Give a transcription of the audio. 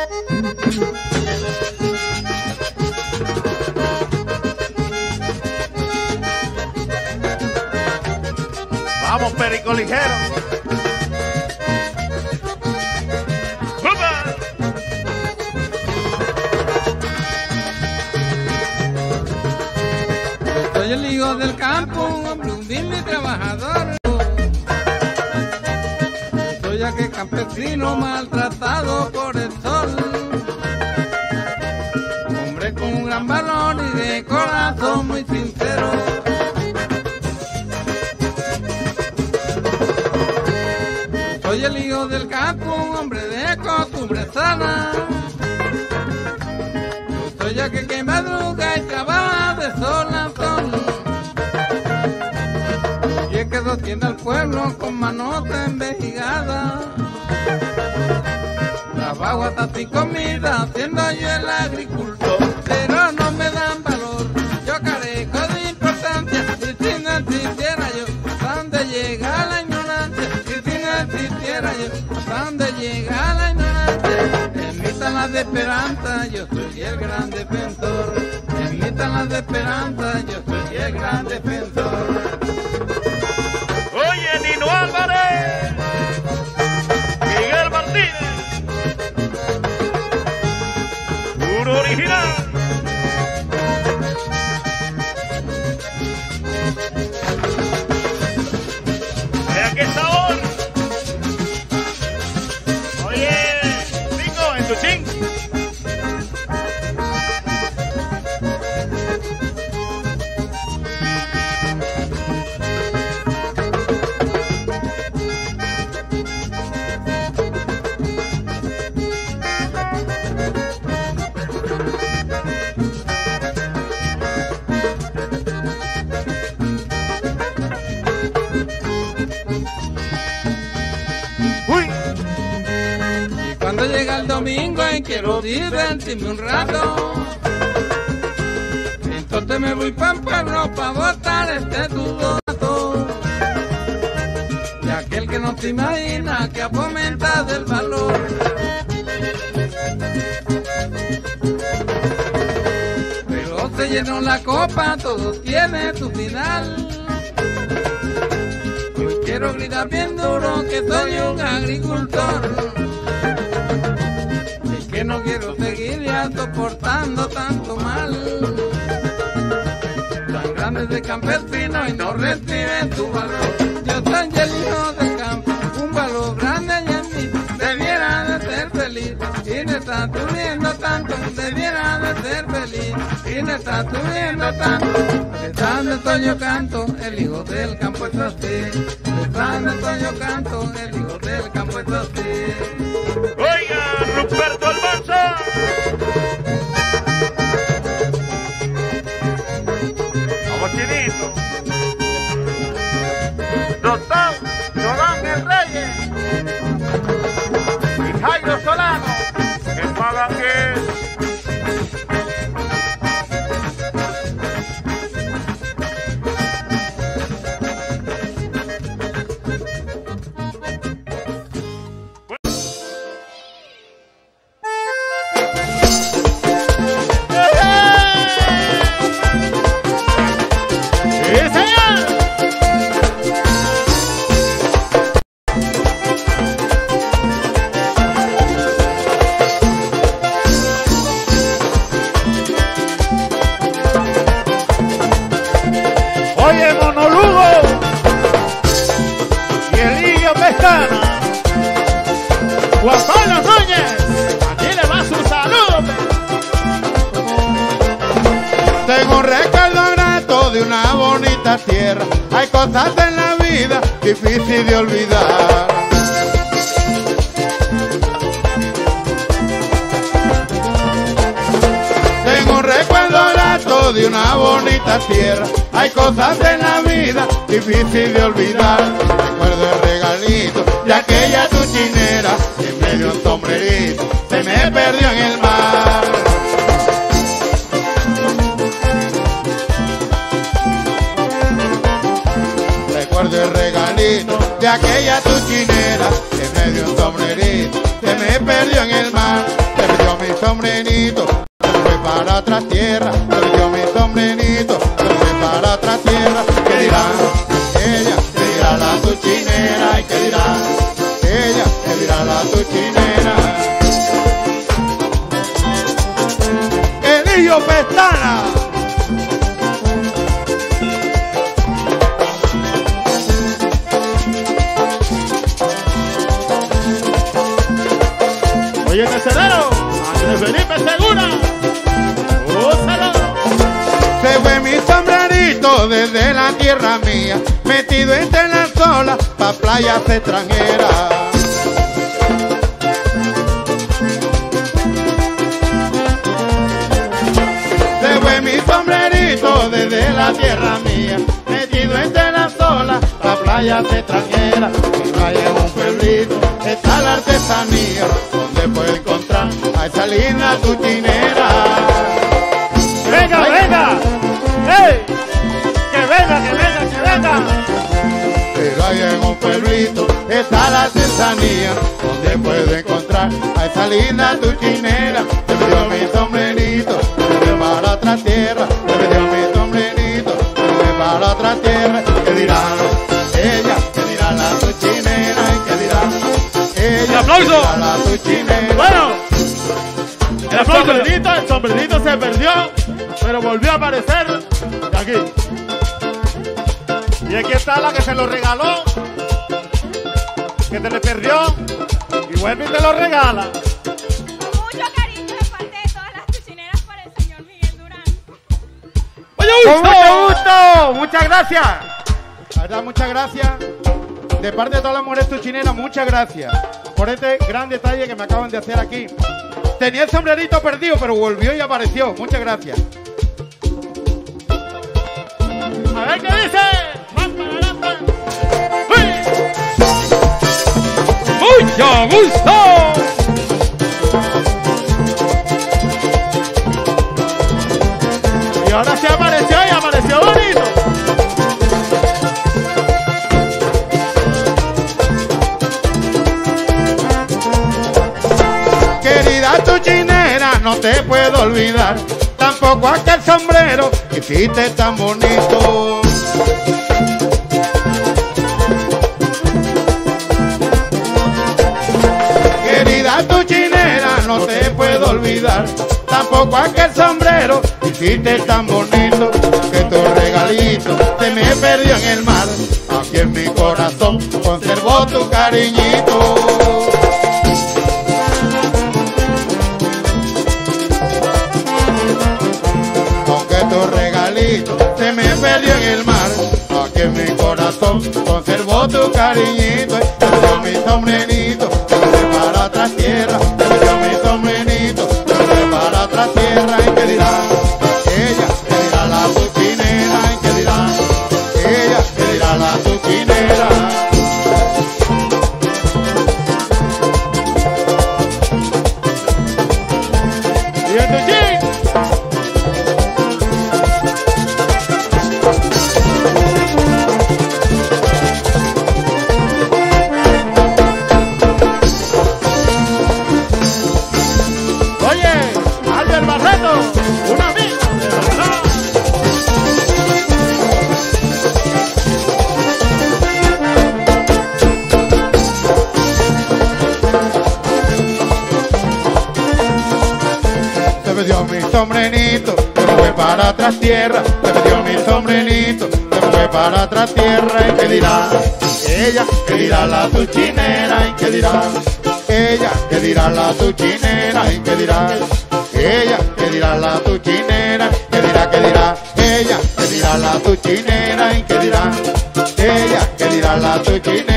Vamos, Perico Ligero. Soy el hijo del campo, un hombre humilde y trabajador. Soy aquel campesino maltratado por el sol. Hombre con un gran valor y de corazón muy sincero. Soy el hijo del campo, un hombre de costumbre sana. Soy aquel que madruga y trabaja de sol a sol. Y es que sostiene al pueblo con manota envejigada. Trabajo hasta sin comida, siendo yo el agricultor. Pero no me dan valor, yo carezco de importancia. Y si no existiera yo, ¿hasta dónde llega la ignorancia? Y si no existiera yo, ¿hasta dónde llega la ignorancia? En las de esperanza, yo soy el gran defensor. En las de esperanza, yo soy el gran defensor. Oye, Nino Álvarez, Miguel Martínez, puro original. Vea qué sabor. Oye, Nico, en tu ching. Cuando llega el domingo y quiero divertirme un rato, entonces me voy para el pueblo para botar este tubato. Y aquel que no se imagina que ha fomentado el valor. Pero se llenó la copa, todo tiene su final. Hoy quiero gritar bien duro que soy un agricultor. Que no quiero seguir ya soportando tanto mal. Tan grande de campesino y no reciben su valor. Yo soy el hijo del campo, un valor grande y en mí debiera de ser feliz. Y me está sufriendo tanto, debiera de ser feliz. Y me está sufriendo tanto, besando yo canto, el hijo del campo es así. Besando yo canto, el hijo del campo es así. Oiga, Ruperto Almanza. Vamos, Chinito. Doctor Solán el Reyes y Jairo Solano, que pagan que... Juan Pablo Núñez, aquí le va su saludo. Tengo un recuerdo grato de una bonita tierra. Hay cosas en la vida difíciles de olvidar. Tengo un recuerdo grato de una bonita tierra. Hay cosas en la vida difíciles de olvidar. Recuerdo el regalito de aquella tuchinera que me dio un sombrerito, se me perdió en el mar. Recuerdo el regalito de aquella tuchinera que me dio un sombrerito, se me perdió en el mar. sombrerito, se fue para otra tierra. Se metió mi sombrerito, se fue para otra tierra. ¿Qué dirá ella? ¿Qué dirá la tuchinera? ¿Y qué dirá ella? ¿Qué dirá la tuchinera? Elillo Pestana. Oye, tercerero, Ángel Felipe Segura. ¡Úsalo! Se fue mi sombrerito desde la tierra mía, metido entre las olas pa' playas extranjeras. Se fue mi sombrerito desde la tierra mía, metido entre las olas pa' playas extranjeras. Y hay en un pueblito está la artesanía, donde puedo encontrar a esa linda tuchinera. ¡Venga, venga! ¡Ey! ¡Que venga, que venga, que venga! Pero ahí en un pueblito está la artesanía, donde puedo encontrar a esa linda tuchinera. Se me dio mi sombrerito, se me para otra tierra. Se me dio mi sombrerito, se me para otra tierra. ¿Qué dirá ella? ¿Qué dirá la tuchinera? ¿Y qué dirá ella? ¡El aplauso! ¿Qué dirá la tuchinera? Bueno, el sombrerito se perdió, pero volvió a aparecer aquí. Y aquí está la que se lo regaló, que te le perdió, y vuelve y te lo regala. Mucho cariño de parte de todas las tuchineras para el señor Miguel Durán. ¡Con mucho gusto! ¡Muchas gracias! La verdad, muchas gracias. De parte de todas las mujeres tuchineras, muchas gracias por este gran detalle que me acaban de hacer aquí. Tenía el sombrerito perdido, pero volvió y apareció. Muchas gracias. A ver qué dice. ¡Mucho gusto! Y ahora sí apareció y apareció bonito. Querida tuchinera, no te puedo olvidar, tampoco aquel sombrero que hiciste tan bonito. Querida tuchinera, no te puedo olvidar, tampoco aquel sombrero que hiciste tan bonito. Que tu regalito se me perdió en el mar, aquí en mi corazón conservó tu cariñito. Se me perdió en el mar, aquí en mi corazón conservó tu cariñito. Se me dio mi sombrerito, se me fue para otra tierra. Se me dio mi sombrerito, se me fue para otra tierra. ¿Y qué dirá ella? ¿Qué dirá la tuchinera? ¿Y qué dirá ella? ¿Qué dirá la tuchinera? Y el tuchín. Un amigo de verdad. Se me dio mi sombrerito, se me fue para otra tierra. Se me dio mi sombrerito, se me fue para otra tierra. ¿Y qué dirá ella? ¿Qué dirá la tuchinera? ¿Y qué dirá ella? ¿Qué dirá la tuchinera? ¿Y qué dirá ella? ¿Qué dirá la tuchinera? ¿Qué dirá ella? ¿Qué dirá la tuchinera? ¿Y qué dirá ella? ¿Qué dirá la tuchinera?